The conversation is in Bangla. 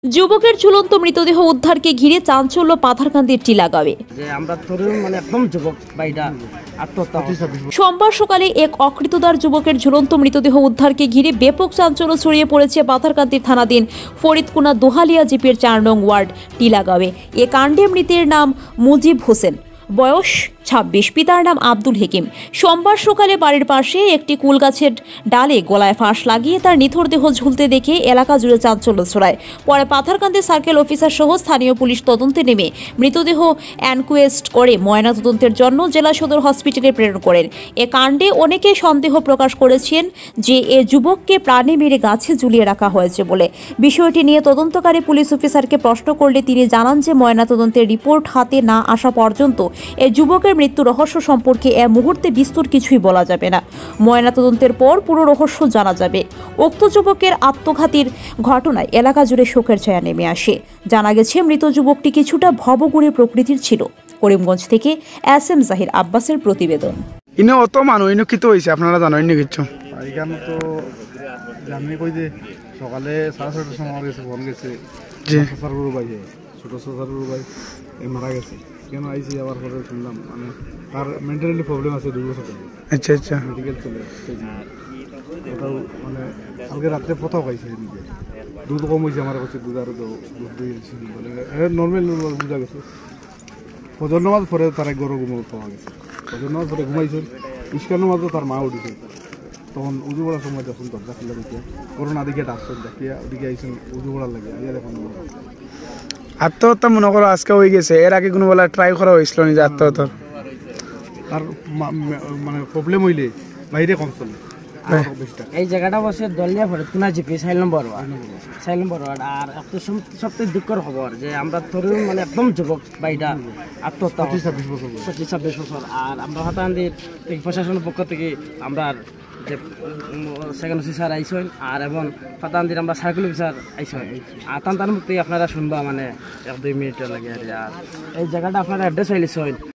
যুবকের ঝুলন্ত মৃতদেহ উদ্ধারকে ঘিরে চাঞ্চল্য পাথারকান্দির টিলাগাঁওয়ে। সোমবার সকালে এক অকৃতদার যুবকের ঝুলন্ত মৃতদেহ উদ্ধারকে ঘিরে ব্যাপক চাঞ্চল্য ছড়িয়ে পড়েছে পাথারকান্দির থানাধীন ফরিদকুনা দোহালিয়া জিপির ৪ নং ওয়ার্ড টিলাগাঁওয়ে। এ কাণ্ডে মৃতের নাম মুজিব হোসেন, বয়স ২৬, পিতার নাম আব্দুল হেকিম। সোমবার সকালে বাড়ির পাশে একটি কুল গাছের ডালে গলায় ফাঁস লাগিয়ে তার নিথর দেহ ঝুলতে দেখে এলাকা জুড়ে চাঞ্চল্য ছড়ায়। পরে পাথারকান্দি সার্কেল অফিসার সহ স্থানীয় পুলিশ তদন্তে নেমে মৃতদেহ এনকোয়েস্ট করে ময়নাতদন্তের জন্য জেলা সদর হসপিটালে প্রেরণ করেন। এ কাণ্ডে অনেকে সন্দেহ প্রকাশ করেছেন যে এ যুবককে প্রাণে মেরে গাছে ঝুলিয়ে রাখা হয়েছে বলে। বিষয়টি নিয়ে তদন্তকারী পুলিশ অফিসারকে প্রশ্ন করলে তিনি জানান যে ময়নাতদন্তের রিপোর্ট হাতে না আসা পর্যন্ত এ যুবকের মৃত্যু রহস্য সম্পর্কে এ মুহূর্তে বিস্তর কিছুই বলা যাবে না। ময়নাতদন্তের পর পুরো রহস্য জানা যাবে। উক্ত যুবকের আত্মঘাতীর ঘটনায় এলাকা জুড়ে শোকের ছায়া নেমে আসে। জানা গেছে মৃত যুবকটি কিছুটা ভবঘুরে প্রকৃতির ছিল। করিমগঞ্জ থেকে SM জাহির আব্বাসের প্রতিবেদন। ইনো অত মানুষ ইনো কিতো হইছে আপনারা জানেন নি কিছু? এখানে তো জানি কই যে সকালে 6:30টার সময় গেছে ফোন গেছে জি সারগুরু ভাই ছোট সারগুরু ভাই মারা গেছে। কেন আইসি আবার পরে শুনলাম মানে তার মেন্টালি প্রবলেম আছে 2 বছর ধরে। আচ্ছা আচ্ছা মেডিকেল চলে ওটাও মানে কালকে রাত্রে পথাও খাইছে নিজে দুধ কম হয়েছে আমার কাছে দুধ আরও দুধ দিয়েছি বলে নর্মাল বোঝা গেছে। ফজর নামাজ পরে তার এক গরু ঘুমো পাওয়া গেছে। ফজর নামাজ পরে ঘুমাইছে ইস্কার নামাজও তার মা উঠেছে। তখন উজু পড়ার সময় যখন দরজা খুলে দিকে করোনা দিকে ডাকছেন দেখিয়া ওদিকে আইসেন উজু পড়ার লাগে আইয়া দেখুন আত্মহত্যা মনে করো আজকে হয়ে গেছে। এর আগে কোনো বেলা ট্রাই করা হয়েছিল নিজে আত্মহত্যা? তার মানে প্রবলেম হইলে বাইরে কম চলে। এই জায়গাটা বসে দলিয়া ফরিদকুনা জিপি 4 নম্বর ওয়ার্ড। আর একটা সবথেকে দুঃখের খবর যে আমরা তরুণ মানে একদম যুবক বাইটা আত্মহত্যা 25-26 বছর। আর আমরা হাতান্দির প্রশাসনের পক্ষ থেকে আমরা যে সেকেন্ড অফিসার আইসেন আর এবং ফাতান্দির আমরা সার্কেল অফিসার আইসেন। আর তার মুক্তি আপনারা শুনবা মানে 1-2 মিনিটের লাগে। আর এই জায়গাটা আপনারা অ্যাড্রেস হইলেছেন